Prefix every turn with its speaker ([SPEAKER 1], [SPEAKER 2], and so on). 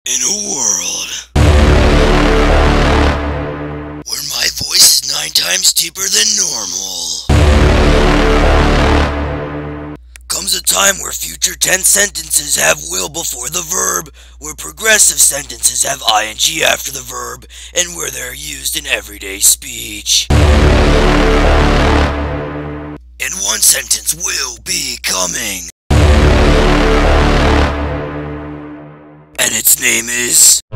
[SPEAKER 1] In a world where my voice is 9 times deeper than normal, comes a time where future tense sentences have will before the verb, where progressive sentences have ing after the verb, and where they're used in everyday speech. And one sentence will be coming. And its name is...